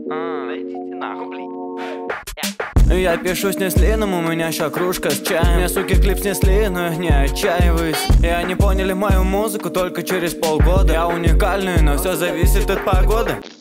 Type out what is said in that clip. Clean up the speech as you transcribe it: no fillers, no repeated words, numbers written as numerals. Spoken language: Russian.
Идите нахуй, блин. Я пишу с Неслином, у меня ща кружка с чаем. Мне, суки, клип снесли, но я не отчаиваюсь. И они поняли мою музыку только через полгода. Я уникальный, но все зависит от погоды.